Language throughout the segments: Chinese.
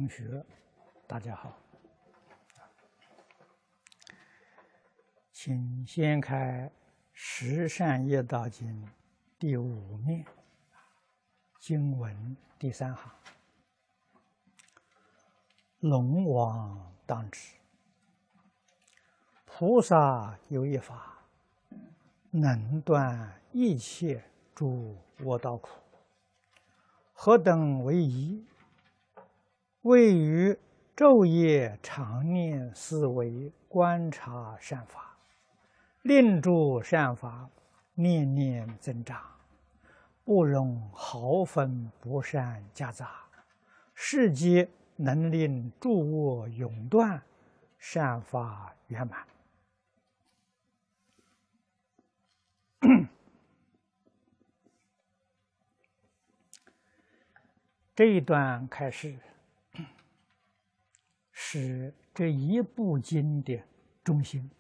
同学，大家好，请先开《十善业道经》第5面，经文第3行：龙王当知，菩萨有一法，能断一切诸恶道苦。何等为宜？谓于昼夜常念思维观察善法，令诸善法念念增长，不容毫分不善夹杂，是皆能令诸恶永断，善法圆满。这一段开始是这一部经的中心，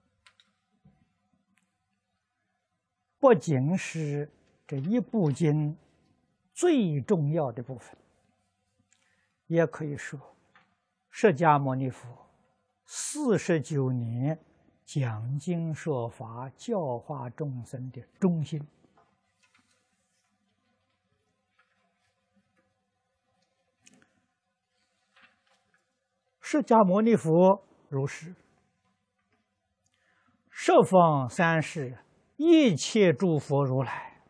不仅是这一部经最重要的部分，也可以说释迦牟尼佛49年讲经说法、教化众生的中心。释迦牟尼佛如是，十方三世一切诸佛如来，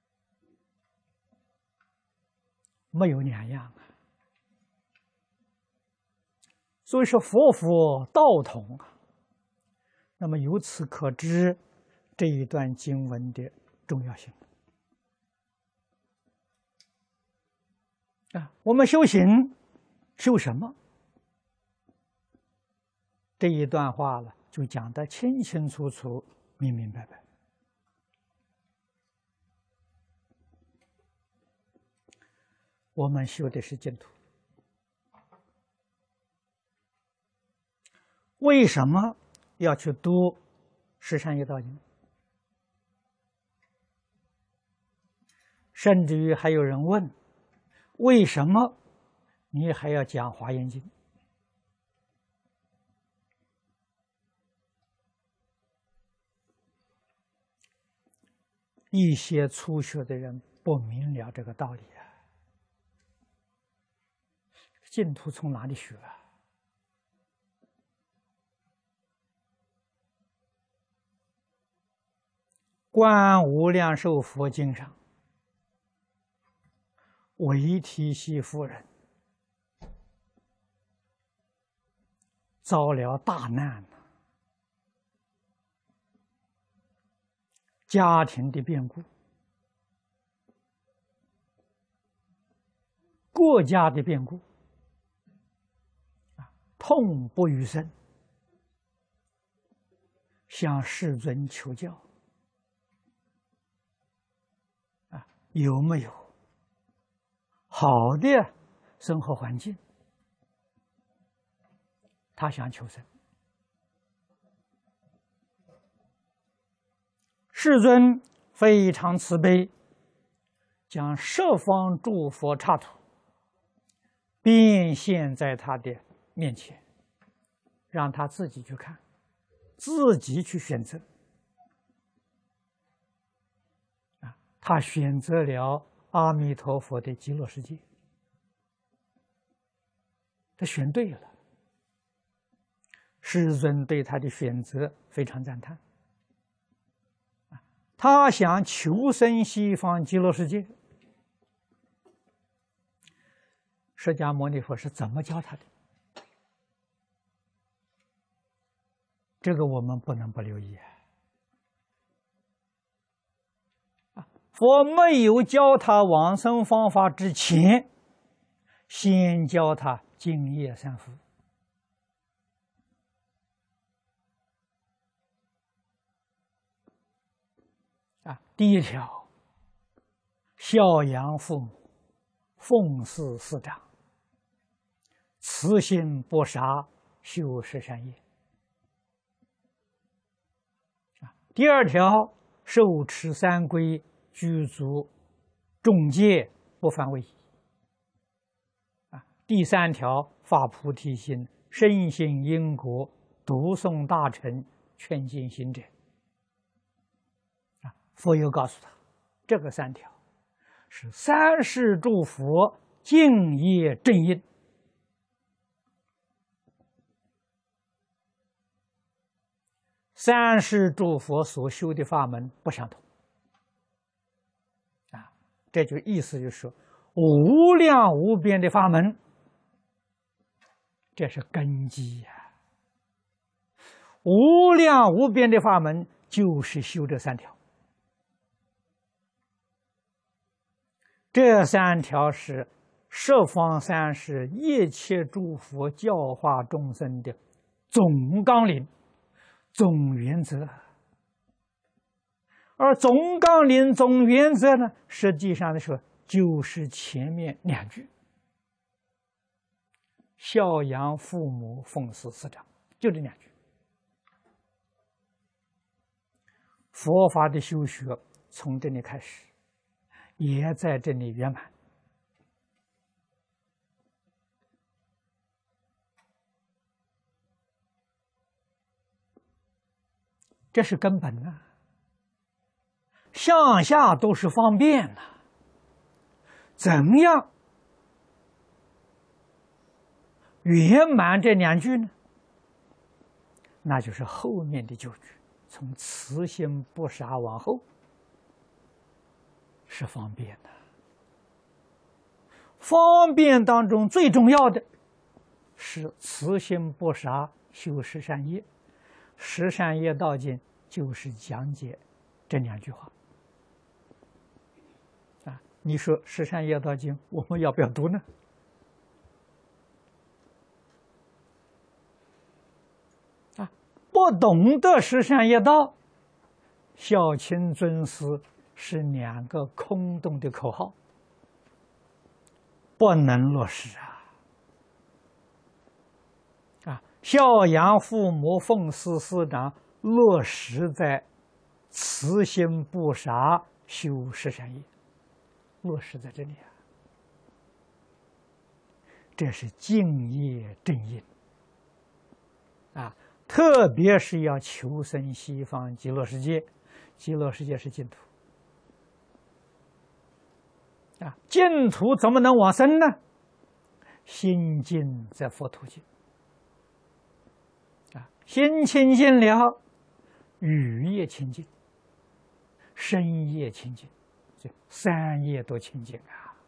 没有两样啊。所以说佛佛道统啊。那么由此可知这一段经文的重要性啊。我们修行修什么？这一段话了，就讲得清清楚楚、明明白白。我们修的是净土，为什么要去读《十善业道经》？甚至于还有人问：为什么你还要讲《华严经》？一些初学的人不明了这个道理啊！净土从哪里学啊？观无量寿佛经上，韦提希夫人遭了大难，家庭的变故，国家的变故，痛不欲生，向世尊求教。有没有好的生活环境？他想求生。世尊非常慈悲，将十方诸佛刹土变现在他的面前，让他自己去看，自己去选择。他选择了阿弥陀佛的极乐世界，他选对了。世尊对他的选择非常赞叹。他想求生西方极乐世界，释迦牟尼佛是怎么教他的？这个我们不能不留意啊！佛没有教他往生方法之前，先教他净业三福。第一条，孝养父母，奉事师长，慈心不杀，修十善业。第二条，受持三规，居足众戒，不犯违仪。 第三条发菩提心，深信因果，读诵大乘，劝进行者。佛又告诉他，这个3条是三世诸佛敬业正因。三世诸佛所修的法门不相同，这就意思就是说，无量无边的法门，这是根基呀。无量无边的法门就是修这3条，这3条是十方三世一切诸佛教化众生的总纲领、总原则。而总纲领、总原则呢，实际上的说就是前面2句：孝养父母，奉事师长，就这2句。佛法的修学从这里开始，也在这里圆满。这是根本呐，向下都是方便呐。怎样圆满这2句呢？那就是后面的9句，从慈心不杀往后是方便的。方便当中最重要的是慈心不杀，修十善业。十善业道经就是讲解这2句话。你说十善业道经我们要不要读呢？不懂得十善业道，孝亲尊师是2个空洞的口号，不能落实孝养父母，奉事师长，落实在慈心不杀，修十善业，落实在这里这是敬业正因特别是要求生西方极乐世界，极乐世界是净土净土怎么能往生呢？心净则佛土净心清净了，语业清净，身业清净，这3业都清净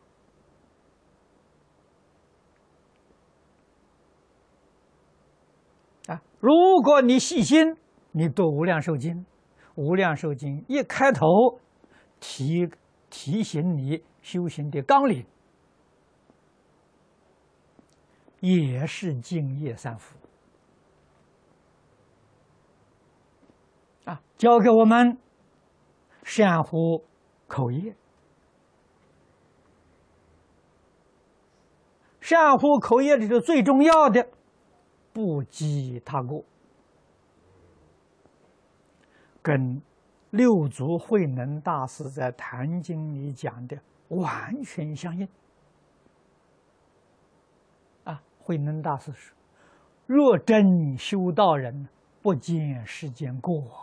如果你细心，你读无量寿经，无量寿经一开头提醒你修行的纲领，也是敬业3福教给我们善护口业。善护口业里头最重要的，不积他过，跟六祖慧能大师在《坛经》里讲的完全相应慧能大师说：“若真修道人，不见世间过。”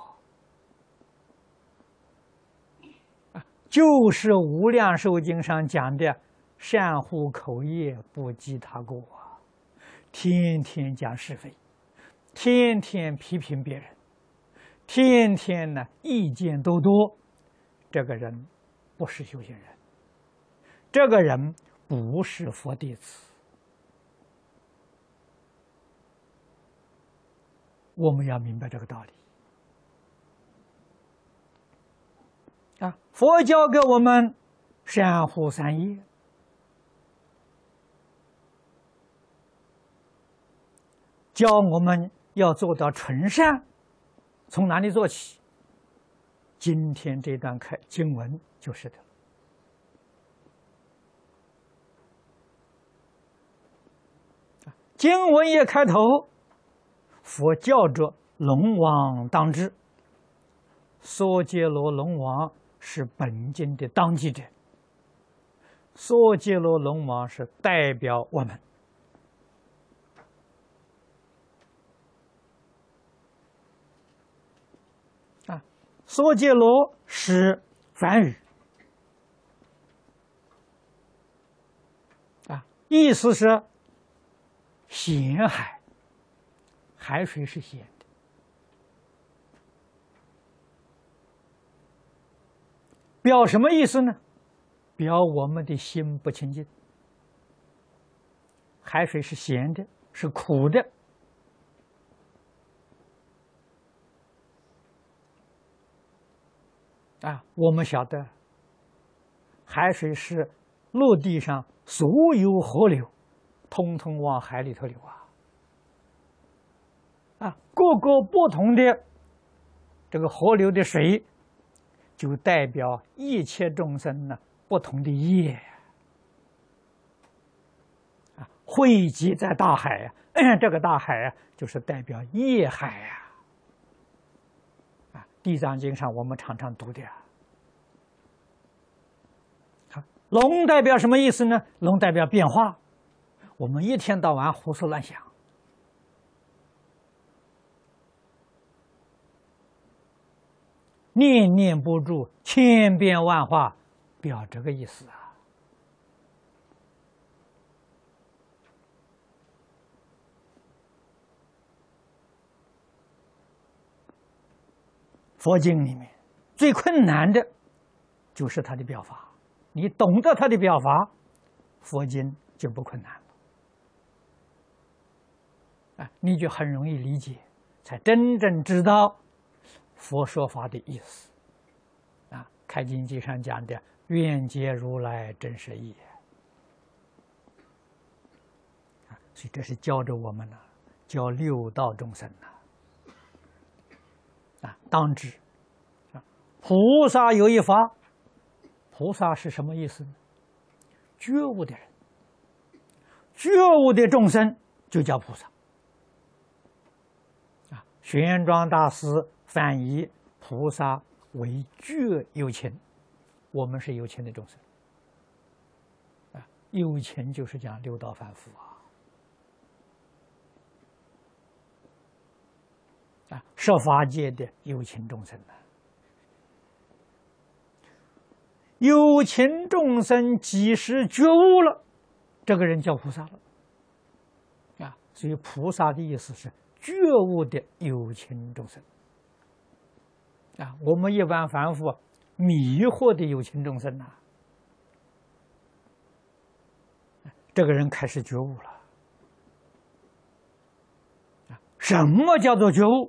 就是《无量寿经》上讲的善护口业，不积他过天天讲是非，天天批评别人，天天呢意见都多，这个人不是修行人，这个人不是佛弟子。我们要明白这个道理佛教给我们善护3业，教我们要做到纯善，从哪里做起？今天这段经文就是的。经文一开头，佛教着龙王当知，娑竭罗龙王是本经的当机者，娑竭罗龙王是代表我们， 娑竭罗是梵语意思是咸海，海水是咸的。表什么意思呢？表我们的心不清净。海水是咸的，是苦的。我们晓得，海水是陆地上所有河流，通通往海里头流各个不同的这个河流的水，就代表一切众生呢不同的业汇集在大海这个大海就是代表业海地藏经上我们常常读的龙代表什么意思呢？龙代表变化，我们一天到晚胡思乱想，念念不住，千变万化，表这个意思佛经里面最困难的就是它的表法，你懂得它的表法，佛经就不困难了你就很容易理解，才真正知道佛说法的意思开经记上讲的愿解如来真实义所以这是教着我们教六道众生当知菩萨有一法。菩萨是什么意思呢？觉悟的人，觉悟的众生就叫菩萨玄奘大师翻译菩萨为觉有情，我们是有情的众生有情就是讲六道凡夫设法界的有情众生有情众生即使觉悟了，这个人叫菩萨了所以菩萨的意思是觉悟的有情众生我们一般凡夫迷惑的有情众生这个人开始觉悟了什么叫做觉悟？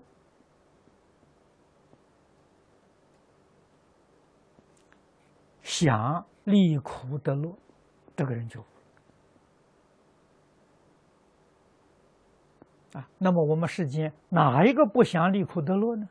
想离苦得乐，这个人就那么我们世间哪一个不想离苦得乐呢？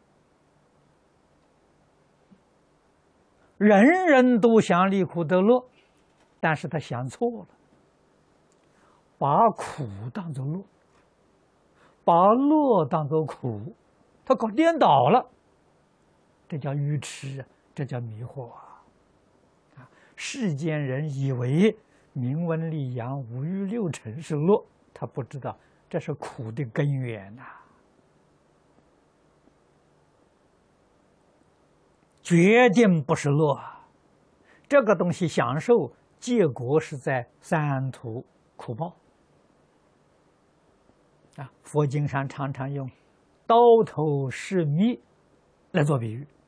人人都想离苦得乐，但是他想错了，把苦当作乐，把乐当作苦，他搞颠倒了，这叫愚痴这叫迷惑世间人以为名闻利养五欲六尘是乐，他不知道这是苦的根源决定不是乐这个东西享受结果是在三途苦报佛经上常常用刀头是蜜来做比喻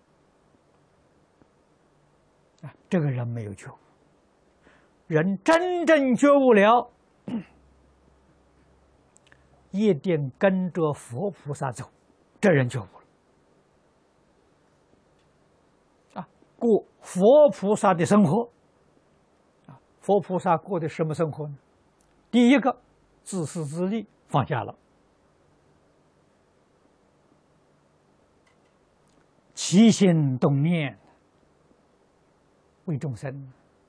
这个人没有觉悟，人真正觉悟了，一定跟着佛菩萨走，这人觉悟了过佛菩萨的生活佛菩萨过的什么生活呢？第一个，自私自利放下了，起心动念为众生，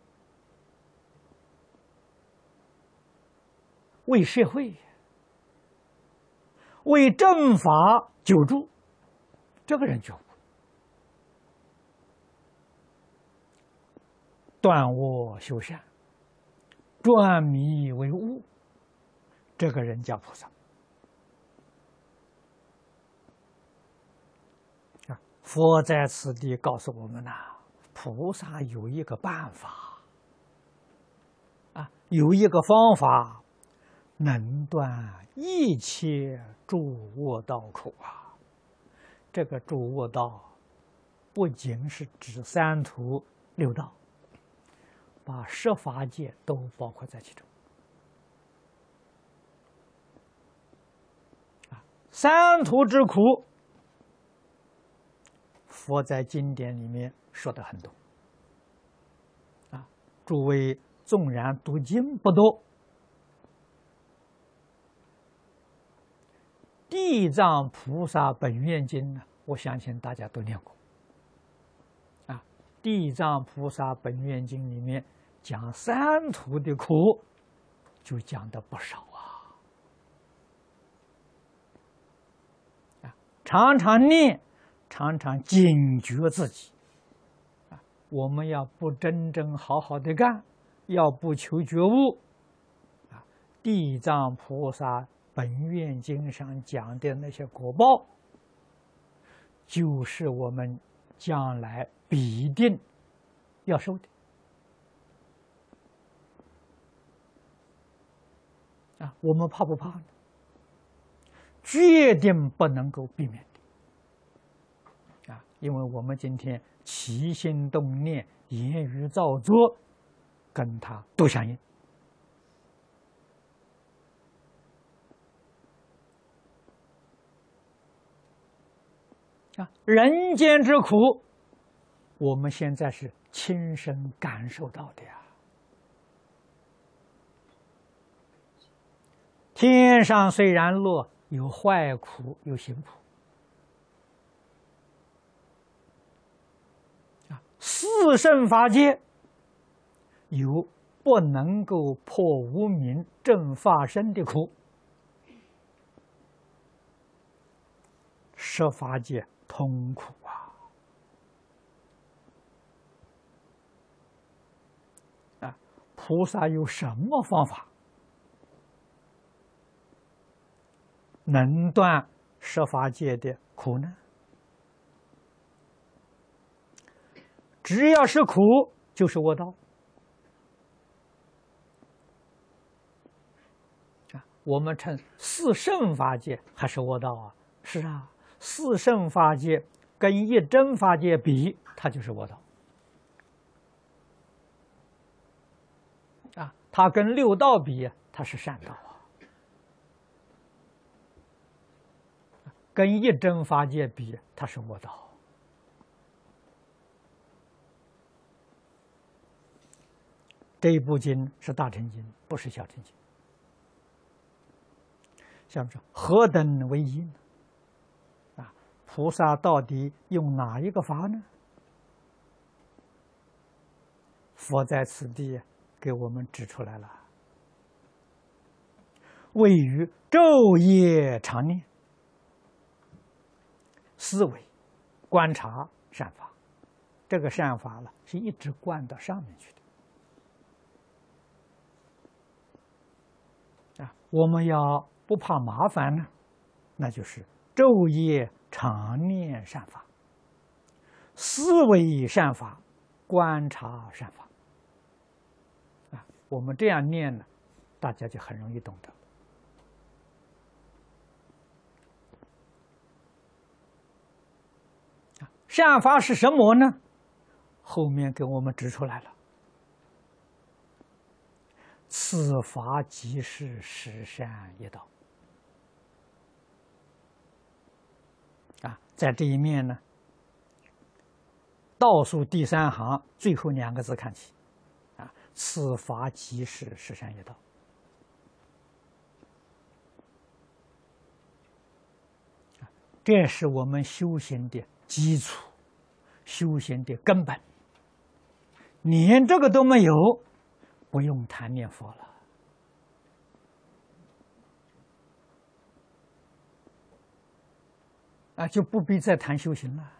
为社会，为正法救助，这个人觉悟，断恶修善，转迷为悟，这个人叫菩萨佛在此地告诉我们呐，菩萨有一个办法啊，有一个方法，能断一切诸恶道苦啊。这个诸恶道，不仅是指三途六道，把十法界都包括在其中。三途之苦，佛在经典里面说的很多。诸位纵然读经不多，《地藏菩萨本愿经》呢，我相信大家都念过。《地藏菩萨本愿经》里面讲三途的苦，就讲的不少啊。常常念，常常警觉自己。我们要不真正好好的干，要不求觉悟，地藏菩萨本愿经上讲的那些果报，就是我们将来必定要受的。我们怕不怕呢？决定不能够避免的。因为我们今天起心动念、言语造作，跟它都相应。人间之苦，我们现在是亲身感受到的呀。天上虽然落，有坏苦，有行苦。四圣法界有不能够破无明正法身的苦，十法界通苦菩萨有什么方法能断十法界的苦呢？只要是苦，就是恶道。我们称四圣法界还是恶道啊？是啊，四圣法界跟一真法界比，它就是恶道。它跟六道比，它是善道啊。跟一真法界比，它是恶道。这一部经是大乘经，不是小乘经。下面说何等为宜呢？菩萨到底用哪一个法呢？佛在此地给我们指出来了，位于昼夜常念、思维、观察善法。这个善法了，是一直观到上面去的。我们要不怕麻烦呢，那就是昼夜常念善法，思维善法，观察善法。我们这样念呢，大家就很容易懂得。善法是什么呢？后面给我们指出来了。此法即是十善业道。在这一面呢，倒数第三行最后两个字看起，此法即是十善业道。这是我们修行的基础，修行的根本。连这个都没有，不用谈念佛了，就不必再谈修行了。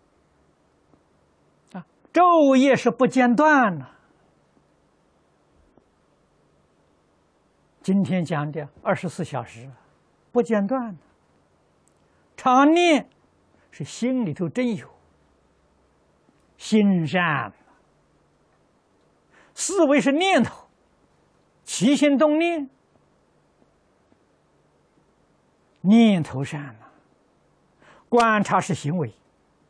昼夜是不间断的， 今天讲的24小时不间断的，常念是心里头真有，心善，思维是念头，起心动念，念头善了，观察是行为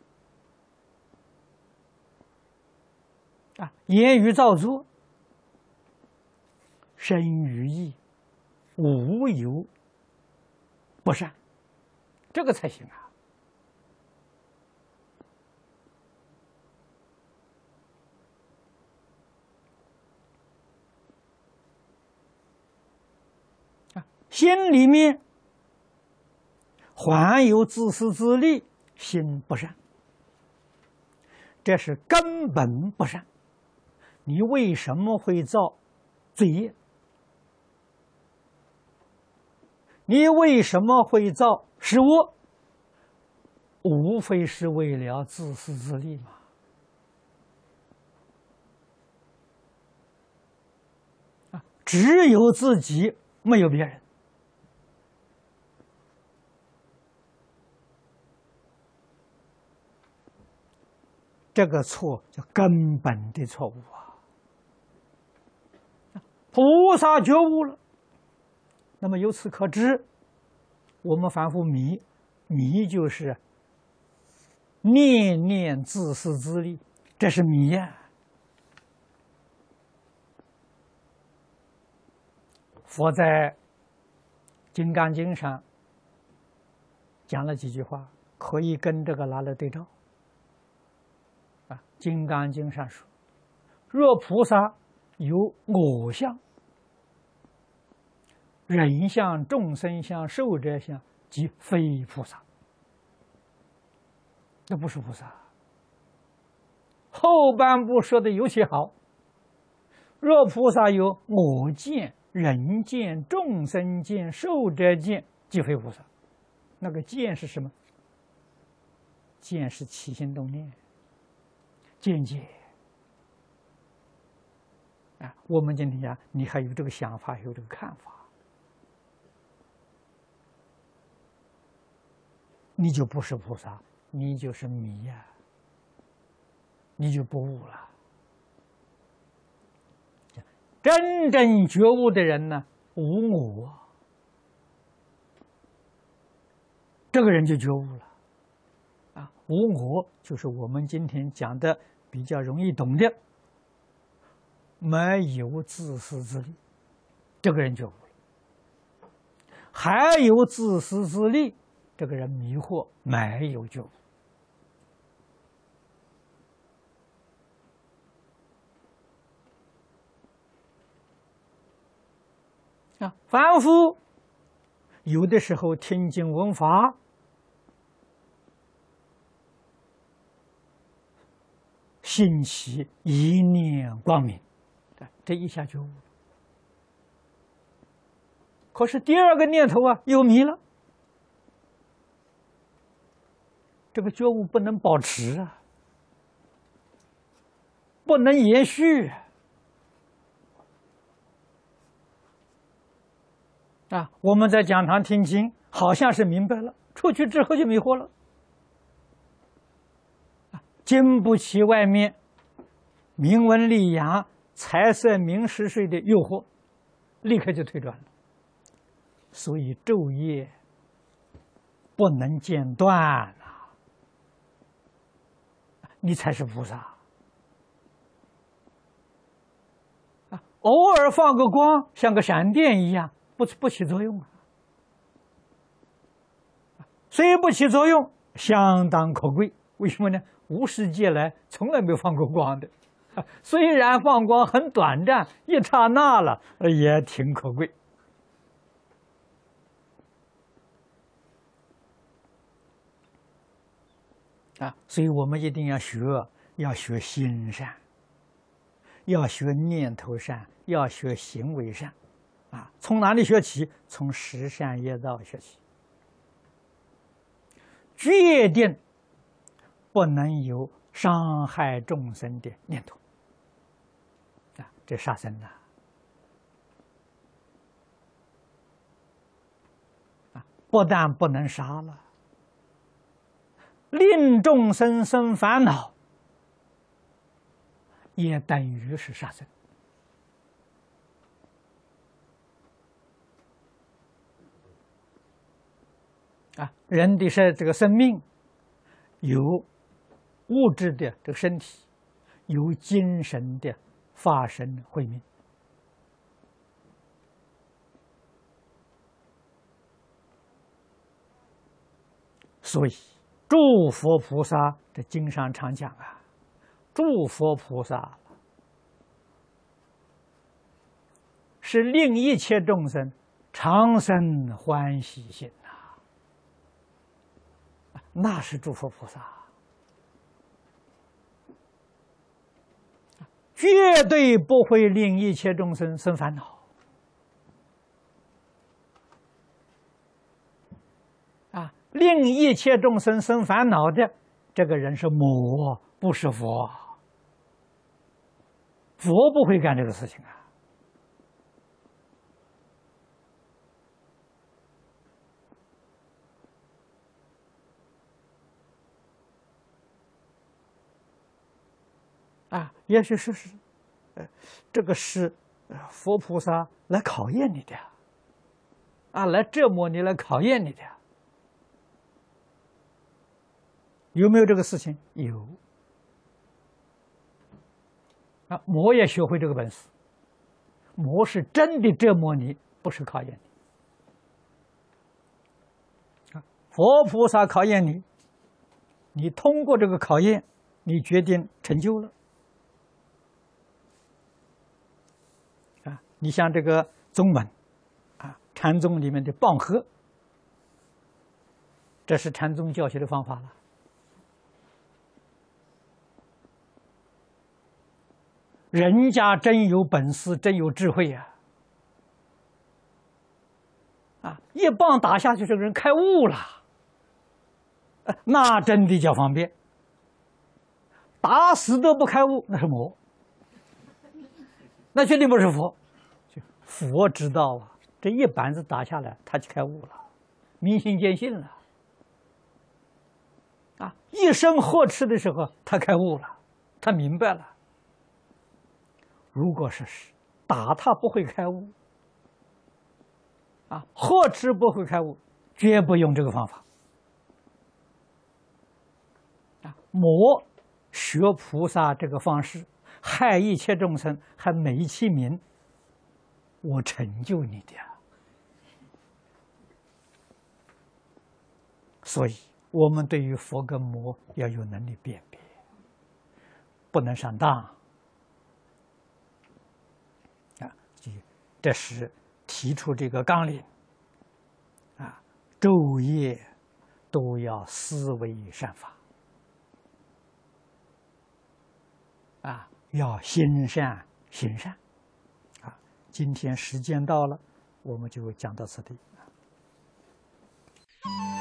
啊，言语造作，身语意无有不善，这个才行啊。心里面还有自私自利，心不善，这是根本不善。你为什么会造罪业？你为什么会造失恶？无非是为了自私自利嘛。只有自己，没有别人。这个错叫根本的错误啊！菩萨觉悟了，那么由此可知，我们凡夫迷就是念念自私自利，这是迷呀。佛在《金刚经》上讲了几句话，可以跟这个拿来对照。《金刚经》上说：“若菩萨有我相、人相、众生相、寿者相，即非菩萨。”那不是菩萨。后半部说的尤其好：“若菩萨有我见、人见、众生见、寿者见，即非菩萨。”那个见是什么？见是起心动念。见解啊，我们今天讲，你还有这个想法，有这个看法，你就不是菩萨，你就是迷呀，你就不悟了。真正觉悟的人呢，无我，这个人就觉悟了。无我就是我们今天讲的比较容易懂的，没有自私自利，这个人觉悟了；还有自私自利，这个人迷惑，没有觉悟。凡夫有的时候听经闻法，心起一念光明，这一下觉悟了。可是第二个念头又迷了，这个觉悟不能保持啊，不能延续啊！我们在讲堂听经，好像是明白了，出去之后就迷惑了。经不起外面名闻利养、财色名食睡的诱惑，立刻就退转了。所以昼夜不能间断啊！你才是菩萨啊！偶尔放个光，像个闪电一样，不起作用啊！虽不起作用，相当可贵。为什么呢？无始劫来从来没有放过光的，虽然放光很短暂，一刹那了，也挺可贵。所以我们一定要学心善，要学念头善，要学行为善，从哪里学起？从十善业道学起，决定不能有伤害众生的念头，这杀生不但不能杀了，令众生生烦恼，也等于是杀生。人的这个生命，由物质的这个身体，由精神的法身慧命。所以，诸佛菩萨这经上常讲啊，诸佛菩萨是令一切众生常生欢喜心呐，那是诸佛菩萨，绝对不会令一切众生生烦恼。令一切众生生烦恼的这个人是魔，不是佛。佛不会干这个事情也许是这个是佛菩萨来考验你的来折磨你，来考验你的。有没有这个事情？有。魔也学会这个本事。魔是真的折磨你，不是考验你。佛菩萨考验你，你通过这个考验，你决定成就了。你像这个宗门禅宗里面的棒喝，这是禅宗教学的方法了。人家真有本事，真有智慧一棒打下去，这个人开悟了，那真的叫方便。打死都不开悟，那是魔，那绝对不是佛。佛知道这一板子打下来，他就开悟了，明心见性了。一声呵斥的时候，他开悟了，他明白了。如果是打他不会开悟，呵斥不会开悟，绝不用这个方法。魔学菩萨这个方式，害一切众生，还美其名，我成就你的。所以，我们对于佛跟魔要有能力辨别，不能上当。这是提出这个纲领昼夜都要思维善法要心善行善今天时间到了，我们就讲到此地。